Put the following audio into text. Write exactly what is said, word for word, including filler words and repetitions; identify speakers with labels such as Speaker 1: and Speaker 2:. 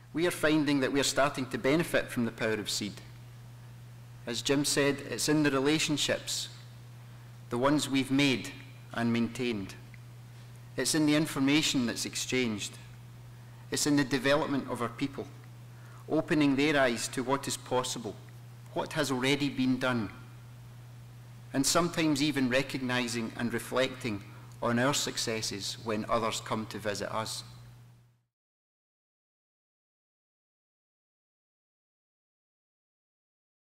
Speaker 1: we are finding that we are starting to benefit from the power of CeeD. As Jim said, it's in the relationships, the ones we've made and maintained. It's in the information that's exchanged. It's in the development of our people, opening their eyes to what is possible, what has already been done, and sometimes even recognizing and reflecting on our successes when others come to visit us.